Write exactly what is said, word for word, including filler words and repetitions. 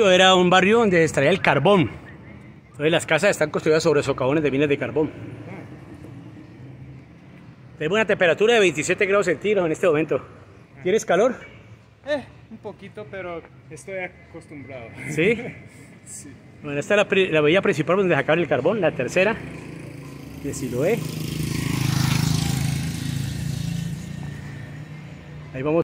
Era un barrio donde se extraía el carbón. Entonces las casas están construidas sobre socavones de minas de carbón. Tenemos una temperatura de veintisiete grados centígrados en este momento. ¿Tienes calor? Eh, un poquito, pero estoy acostumbrado. ¿Sí? Sí. Bueno, esta es la, la vía principal donde sacaron el carbón, la tercera de Siloé. Ahí vamos.